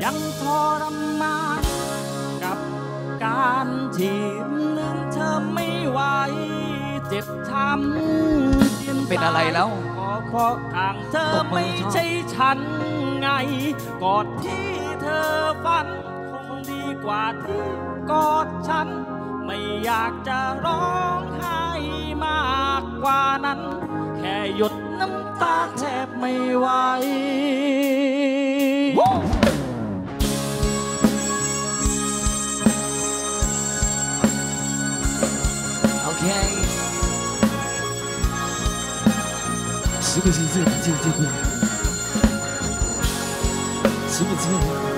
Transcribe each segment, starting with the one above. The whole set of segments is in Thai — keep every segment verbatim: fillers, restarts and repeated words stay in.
ยังทรมานกับการที่ลืมเธอไม่ไหวเจ็บช้ำเป็นอะไรแล้วก็เพราะข้างเธอไม่ใช่ฉันไงกอดที่เธอฝันคงดีกว่าที่กอดฉันไม่อยากจะร้องไห้มากกว่านั้นแค่หยดน้ำตาแทบไม่ไหวโอเค是不是这这这个？是不是？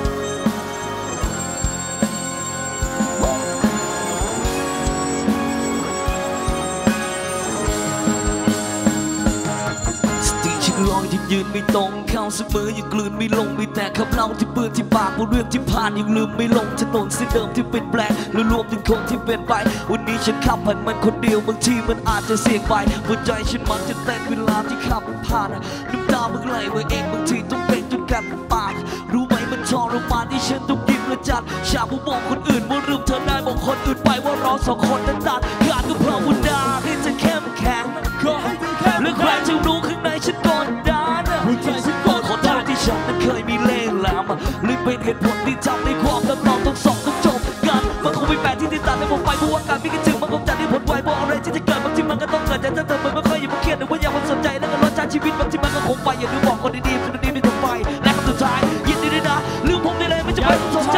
ลองที่ยืนไม่ตรงเข้าเสมอยังกลืนไม่ลงมีแต่คำเล่าที่เปื้อนที่ปากว่าเรื่องที่ผ่านยังลืมไม่ลงถนนเส้นเดิมที่เป็นแปลงหรือรวมถึงคนที่เป็นไปวันนี้ฉันขับผ่านมันคนเดียวบางทีมันอาจจะเสี่ยงไปหัวใจฉันมันจะเต้นเวลาที่ขับผ่านน้ำตามึงไหลมาเองบางทีต้องเป็นจนกันปากรู้ไหมมันทรมานที่ฉันต้องยิ้มและจัดฉากผมบอกคนอื่นว่าลืมเธอได้บอกคนอื่นไปว่าเราสองคนนั้นตัดขาดก็เพราะว่าดาให้เธอเข้มแข็งหรือใครจะรู้ข้างในฉันก่อนดานขอโทษที่ฉันนั้นเคยมีเล่ห์แหลมหรือเป็นเหตุผลที่ทำให้ความรักเราต้องสองต้องจบกันมันคงไม่แปลกที่ที่ตัดให้ผมไปเพราะว่าการไม่คิดถึงมันคงจะได้ผลไวเพราะอะไรที่จะเกิดบางทีมันก็ต้องเกิดแต่ถ้าเธอไม่เคยอย่ามาเครียดหรือว่าอย่ามาสนใจแล้วก็รสชาติชีวิตบางทีมันก็คงไปอย่าลืมบอกคนดีๆคนดีๆไม่ต้องไปและคำสุดท้ายยินดีด้วยนะลืมผมได้เลยไม่จำเป็นต้องสนใจ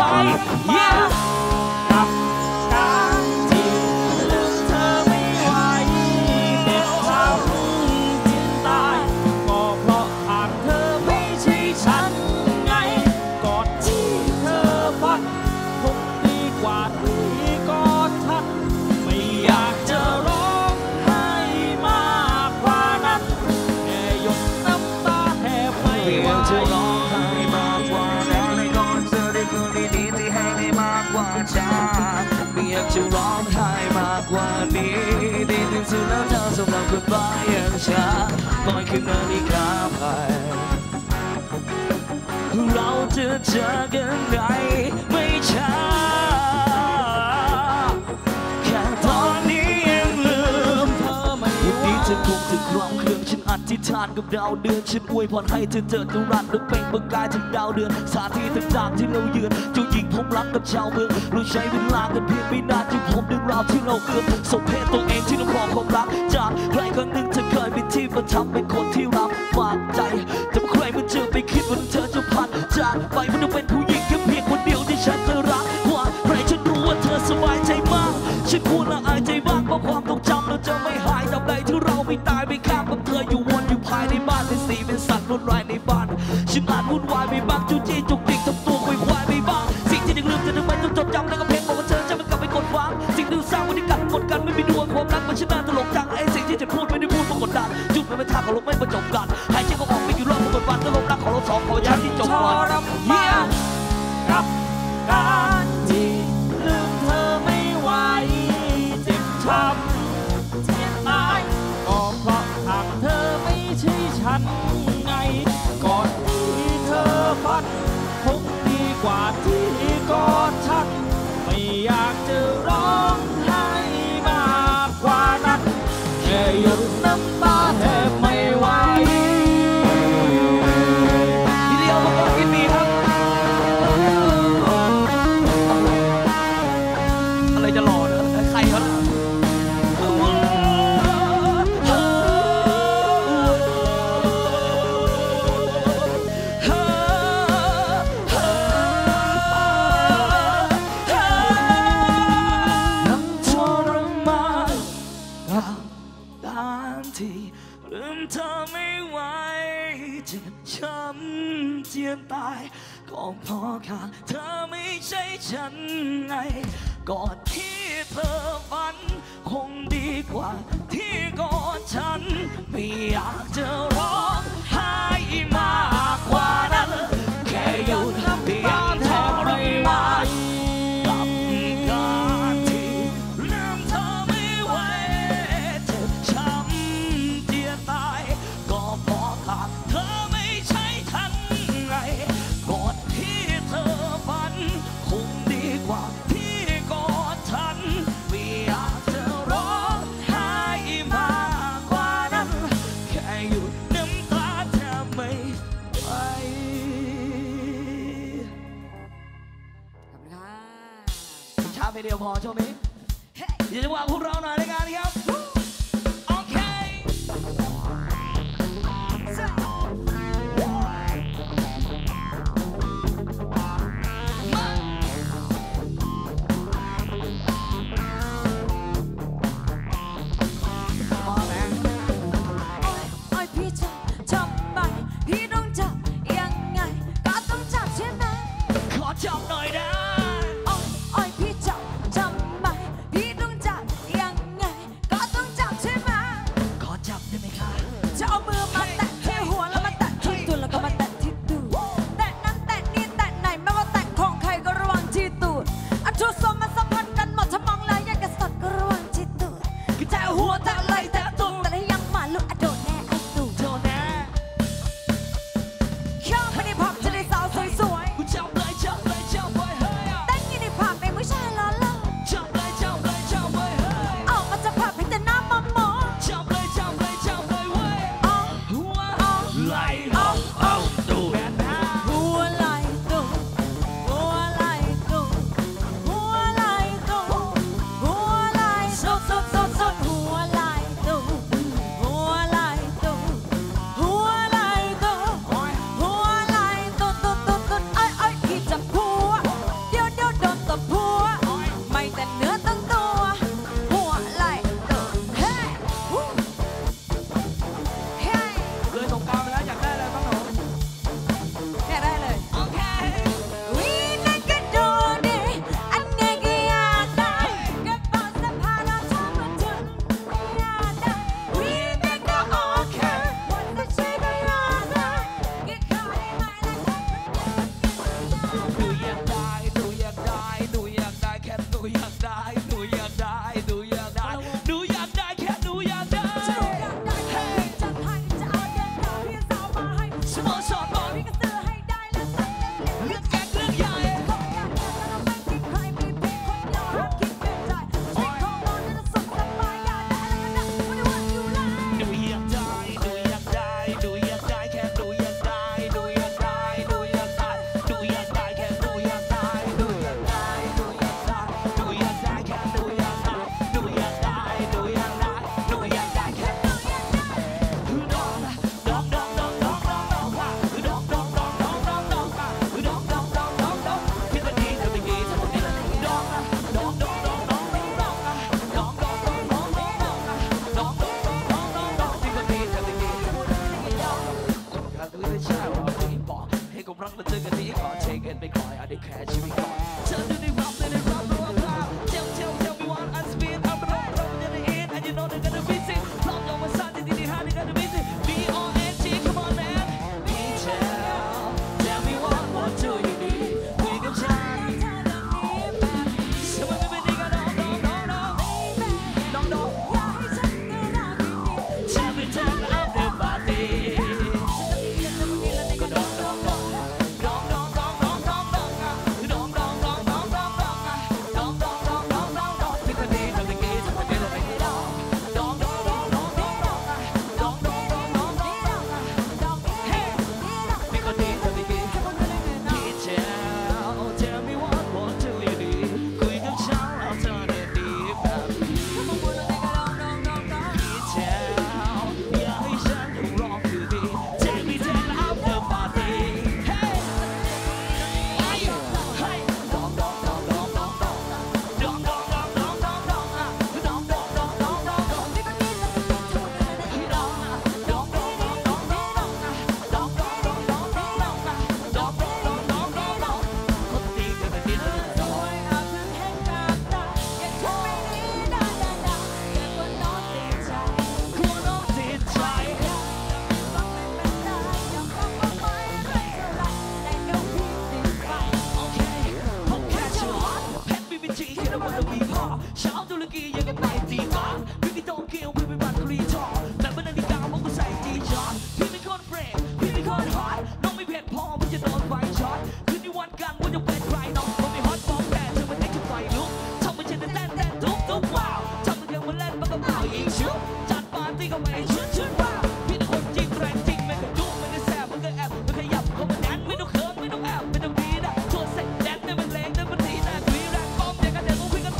จะร้องไห้มากกว่านี้ดีที่สุดแล้วเธอสำหรับคนบ้าอย่างฉันปล่อยคืนนาฬิกาไปเราจะเจอกันไหนไม่ช้าแค่ตอนนี้ยังลืมเธอไม่วันนี้เธอคงจะครองเครื่องฉันอธิษฐานกับดาวเดือนฉันอวยพรให้เธอเจอตุรันและเปล่งประกายถึงดาวเดือนสถานที่ต่างๆที่เราเยือนเจ้าหญิงผมรักกับชาวเมืองเราใช้เวลากันเพียงไม่นานที่ผมดึงราวที่เราเอื้อมสมเพศตัวเองที่เราขอความรักจากใครคนหนึ่งเธอเคยเป็นที่ประทับเป็นคนที่รับฝากใจแต่เมื่อใครมันเจอไปคิดว่าเธอจะพันจากไปมันต้องเป็นผู้หญิงแค่เพียงคนเดียวที่ฉันจะรักว่าใครฉันรู้ว่าเธอสบายใจมากฉันพูดละอายใจบ้างเพราะความทรงจำเราจะไม่หายตราบใดที่เราไม่ตายไม่ข้ามกับเธออยู่วนอยู่ภายในบ้านเป็นสีเป็นสัตว์รุนแรงในบ้านฉันอาจวุ่นวายไม่บ้างจู้จี้จุกจิกทำตัวคุยควายไม่บ้างสิ่งที่ยังลืมจะทำไมต้องจดจำแล้วก็เพลงบอกว่าเธอจะไม่กลับไปกดฟังสิ่งที่สร้างวันนี้กัดกดกันไม่มีดวงความรักมันฉันน่าตลกจังไอ้สิ่งที่จะพูดไม่ได้พูดเพราะกดดันจุดไม่เป็นทางของโลกไม่ประจบกันหายใจก็ออกไม่อยู่รอบกดวันตลกรักของเราสองขอยันที่จบวันเยี่ยมกับการที่ลืมเธอไม่ไหวเจ็บช้ำเสียดายก็เพราะทางเธอไม่ใช่ฉันไงก่อนที่เธอฝันคงดีกว่าที่กอดฉันไม่อยากจะร้องไห้มากกว่านั้นแค่หยดน้ำตาแทบไม่ไหวที่เดียวมาก่อนกินดีครับอะไรจะหล่อนะใครเขาลืมเธอไม่ไหวเจ็บช้ำเจียนตายก็เพราะขาดเธอไม่ใช่ฉันไงก่อนที่เธอฝันคงดีกว่าที่กอดฉันไม่อยากจะร้องไห้มากกว่านั้นแค่หยุดน้ำตาแทบไม่ไหวกับการที่ลืมเธอไม่ไหวเจ็บช้ำเจียนตายก็เพราะขาดเธอไม่ใช่ฉันไงก่อนที่เธอเพลงเดียวพอช่วงนี้อย่าจะวางพวกเราหน่อยในงานครับโอเคจับหน่อยนะโอ้ยโอ้ยพี่จับทำไมพี่ต้องจับยังไงก็ต้องจับใช่ไหมขอจับได้ไหมคะจะเอามือมาแตะที่หัวแล้วมาแตะที่ตูดแล้วก็มาแตะที่ตูดแตะนั้นแตะนี่แตะไหนไม่ว่าแตะของใครก็ระวังที่ตูดอันทุกสมมาสัมพันธ์กันหมดถ้ามองแล้วยังกระสัดก็ระวังที่ตูดแตะหัวแตะไหล่แตะตูดแต่ถ้ายังมาลุกอะโดดแน่ไอ้ตูดโดดแน่เข้าไปในผับจะได้สาวสวยๆจับเลยจับเลยจับเลยเฮ้ยเต้นอยู่ในผับเป็นผู้ชายล้อเล่าจับเลยจับเลยจับเลยเฮ้ยออกมาจากผับให้แต่หน้ามอมอจับเลยจับเลยจับเลยเว้ยอ๋อหัวอ๋อไหลอ๋ออ๋อตูดหัวไหลตูดหัวไหลตูดหัวไหลตูดหัวไหลสดสดสดสดหัวไหลตูดหัวไหลตูดหัวไหลตูดหัวไหลตูดตูดตูดตูดไอ้ไอ้พี่จับหัวเดี๋ยวเดี๋ยวโดนตบหัวไม่แต่เนื้อตั้งตัวหัวไหลตูดเฮ้เฮ้เลยสงกรานต์ไปแล้วอยากได้อะไรบ้างหนูอยากได้เลยโอเควีนักกระโดดดิอันนี้ก็อยากได้กระเป๋าสะพายเราทำมาถึงอยากได้วีนักก็โอเควันที่ใช่ก็อยากได้ก็ขอได้ไหมล่ะหนูอยากได้หนูอยากได้หนูอยากได้แค่หนูอยากได้หนูอยากได้หนูอยากได้หนูอยากได้แค่หนูอยากได้เฮ้ยจะให้จะเอาเดินตามพี่สาวมาให้สโมสรบอลพี่ก็ซื้อให้ได้แล้วสักเรื่องแก่เรื่องใหญ่ของอยากได้แล้วไม่คิดใครมีเพียงคนเดียวห้ามคิดเปลี่ยนใจชีวิตของเราจะสุขสบายอยากได้แล้วก็ได้ไม่ได้ว่าอยู่ไรหนูอยากได้หนูอยากได้หนูอยากได้แค่หนูอยากได้หนูอยากได้หนูอยากได้หนูอยากได้แค่หนูอยากได้หนูอยากได้หนูอยากได้หนูอยากได้แค่หนูอยากได้หนูอยากได้หนูอยากได้หนูอยากได้แค่หนูอยากได้ดองดองดองดองดองดองดองค่ะดองดองดองดองดองดองค่ะดองดองดองดองดองพี่คนนี้เธอไม่ดีเธอคนนี้เลยดองดองดองดองดองดองดองค่ะดองดองดองดองดองดองค่ะดองดองดองดองดองดองพี่คนนี้เธอไม่ดีเธอคนนี้เลยดองการตัวไม่ใช่ว่าพี่บอกให้กับรักและเจอกันนี้ก่อนเช็คเงินไปคอยเอาได้แค่ชีวิตก่อนเธอดูในรับในในรับรู้ว่าเจ้าเจ้าเจ้ามีวันอันสปีดอัพโหลดเราจะได้เห็น and you know they're gonna be sick พร้อมยอมมาสั่นที่ที่ห้า they're gonna be sick B O N G come on man พี่เจ้า tell me what what do you need คุยกับฉันสมัยไม่เป็นดีก็ดองดองดองดองดองดองอยากให้ฉันได้รักดีฉันเป็นเธอและอัพเดทปาร์ตี้ก็ดองดองดองดองดองดองดองดองดองอ่ะดองดองดองดองดองดองอ่ะดองดองดองดองดองดองพี่คนนี้เธอไม่ดีเธอคนนี้เลยไม่ดองดองดองดองดองดองดองอ่ะดองดองดองดองดองดองอ่ะดองเฮ้พี่คนนี้เธอไม่ดีพี่เจ้า tell me what what do you need คุยกับฉันแล้วเธอได้ดีแบบนี้พี่เจ้าอย่าให้ฉันต้องร้องคือดี Take me to the after party Hey Hey Hey ดองดองดองดองดองดองดองดองดองดองดองดองอ่ะดองดองดองดองดองดองพี่คนนี้เราเป็นคนช่วยกันได้ดองอ่ะดองดองดองดองดองดองอ่ะดองดองดองดองดองดองอ่ะดองดองดองดองดองดองคนตีกันเป็นที่เลยสวยอาจจะเห็นกับตาอยากช่วยไม่ดีได้ได้ได้แต่คนน้องติดใจคนน้องติดใจฟังไม่เป็นไรยอมรับว่าไม่เป็นไรแต่เดี๋ยวพี่ติดใจโอเคผมแค่ชัวร์เพชรบีบีจีแค่เราวันมีพอเช้าตุรกียังกับไปตีฟ้าพี่ไม่ต้องเกี่ยวพี่ไม่บันครีทอแต่เมื่อนาฬิกามันก็ใส่จีจอนพี่ไม่คนเฟรมพี่ไม่คนฮอตน้องไม่เผ็ดพอมันจะโดนไฟช็อตคืนนี้วันกันว่าจะเป็นใครน้องผมไม่ฮอตฟองแต่เธอมันได้แค่ไฟลุกทำมันเช่นแต่เต้นเต้นทุบทุบว้าวทำมันยังมาเล่นมันก็เปล่ายิงชุบจัดปาร์ตี้ก็ไม่ชุดชุดว้าวพี่เป็นคนจริงแรงจริงไม่เคยดูไม่เคยแสบไม่เคยแอบไม่เคยยับก็มันแดนไม่ต้องเคิร์ฟไม่ต้องแอบไม่ต้องดีนะชวนเสร็จแดนได้มันแรงได้มันดีนะคุยแรงป้อมเด็กกันเด็กก็คุยกัน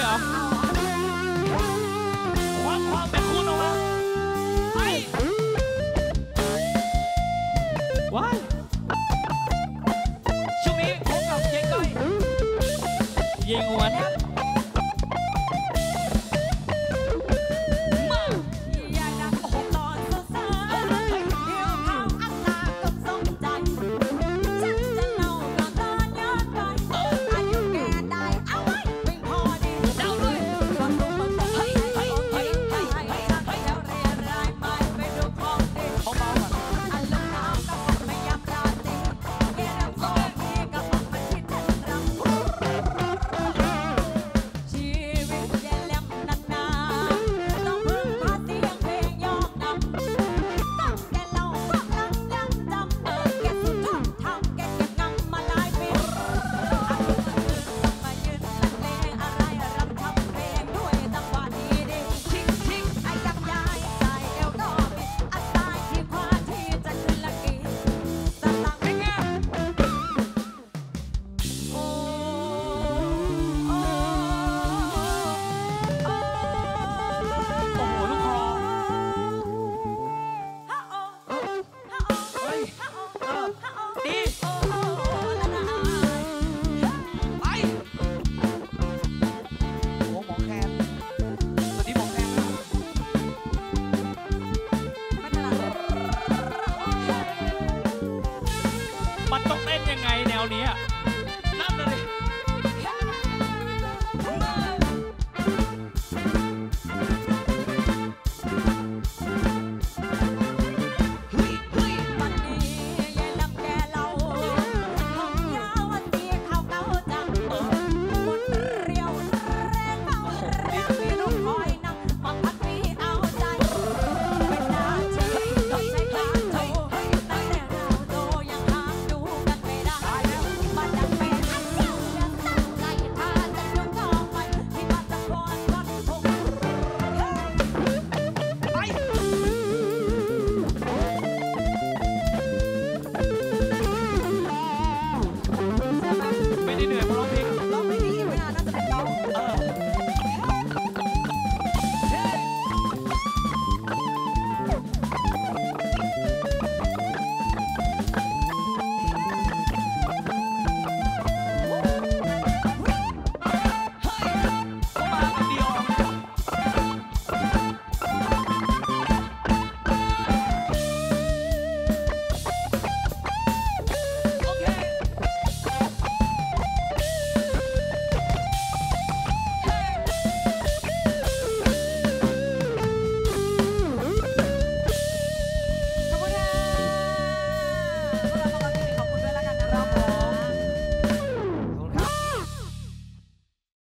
เหรอ